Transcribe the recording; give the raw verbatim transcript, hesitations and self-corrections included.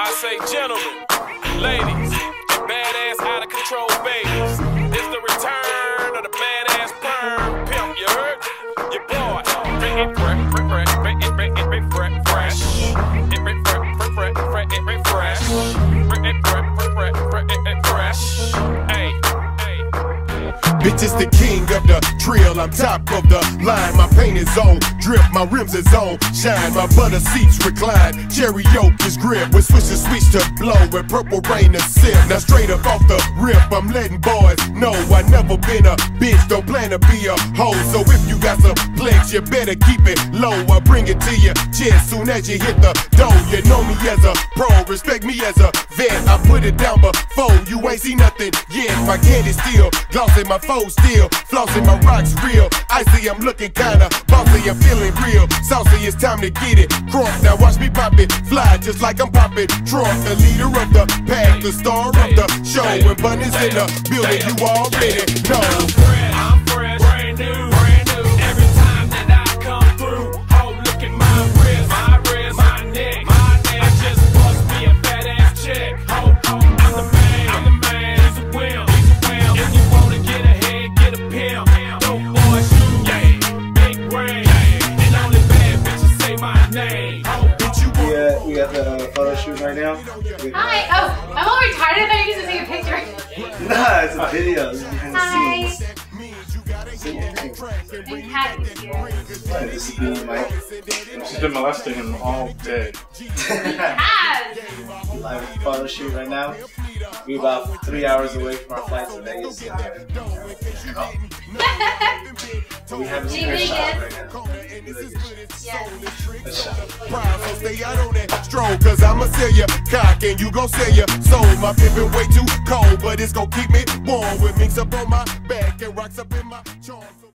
I say gentlemen, ladies, and badass out of control babies. It's the return of the badass perm pimp, you heard? Your boy, it fresh, fresh, fresh, it fresh, it fresh, fresh, fresh, it fresh, fresh, fresh, fresh, it fresh, fresh, it fresh, fresh, fresh, it fresh, hey, hey. Bitch is the king of the trail, I'm top of the line. My paint is on, drip, my rims is on, shine. My butter seats recline, cherry yoke is grip. With switch to switch to blow, with purple rain to sip. Now straight up off the rip, I'm letting boys know I never been a bitch, don't plan to be a hoe. So if you got some flex, you better keep it low. I bring it to your chest soon as you hit the door. You know me as a pro, respect me as a vet. I put it down before, you ain't see nothing yet. My candy still, glossy, my foe still, flossing, my rocks real. Icy, I'm looking kinda bossy, I'm feeling real saucy, it's time to get it crunk. Now watch me pop it, fly just like I'm popping Trump. The leader of the pack, the star of the show. When Bunny's in the building, you already know. I'm fresh, brand new, brand new. Every time that I come through, oh look at my wrist, my wrist, my neck, my neck. I just bust me a badass check. Oh, oh, I'm the man, I'm the man. He's a wheel, he's a wheel. If you wanna get ahead, get a pimp. Dope boy shoes, yeah, big rain, and only bad bitches say my name. Oh, We, uh, we got the uh, photo shoot right now. Hi. Oh, I'm all retarded. I thought you were just take a picture. Nah, it's a video. This is behind the Hi. scenes. See, And Kat is here. yeah, this is being Mike. She's been molesting him all day. Kat! Live photo shoot right now. We're about three hours away from our flight to Vegas. So we haven't seen her shot right now. Yes. Proud, so stay out on that stroll, cause I'ma sell your cock and you gon' sell your soul. My pimpin' way too cold, but it's gon' keep me warm with minks up on my back and rocks up in my charms.